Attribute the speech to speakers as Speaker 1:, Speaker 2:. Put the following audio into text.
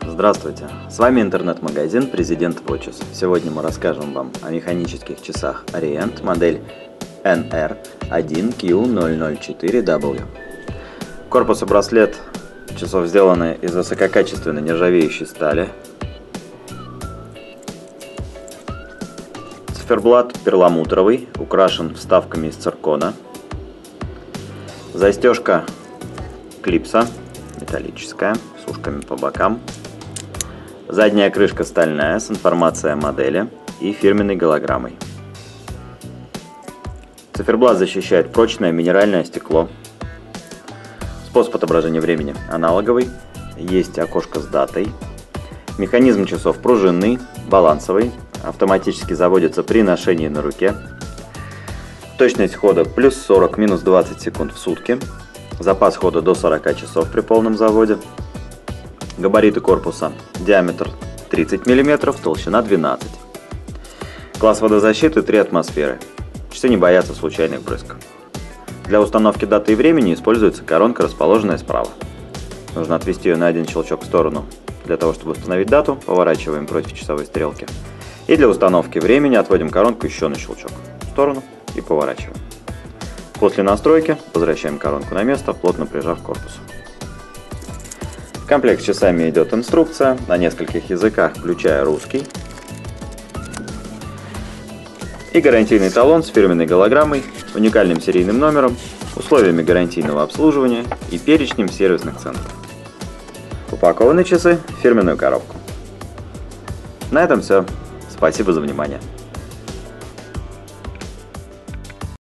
Speaker 1: Здравствуйте, с вами интернет-магазин President Watches. Сегодня мы расскажем вам о механических часах Orient, модель NR1Q004W. Корпус и браслет часов сделаны из высококачественной нержавеющей стали. Циферблат перламутровый, украшен вставками из циркона. Застежка клипса металлическая, с ушками по бокам. Задняя крышка стальная с информацией о модели и фирменной голограммой. Циферблат защищает прочное минеральное стекло. Способ отображения времени аналоговый. Есть окошко с датой. Механизм часов пружинный, балансовый. Автоматически заводится при ношении на руке. Точность хода плюс 40, минус 20 секунд в сутки. Запас хода до 40 часов при полном заводе. Габариты корпуса: диаметр 30 мм, толщина 12 мм. Класс водозащиты 3 атмосферы. Часы не боятся случайных брызг. Для установки даты и времени используется коронка, расположенная справа. Нужно отвести ее на один щелчок в сторону для того, чтобы установить дату, поворачиваем против часовой стрелки. И для установки времени отводим коронку еще на щелчок в сторону и поворачиваем. После настройки возвращаем коронку на место, плотно прижав к корпусу. В комплект с часами идет инструкция на нескольких языках, включая русский. И гарантийный талон с фирменной голограммой, уникальным серийным номером, условиями гарантийного обслуживания и перечнем сервисных центров. Упакованы часы в фирменную коробку. На этом все. Спасибо за внимание.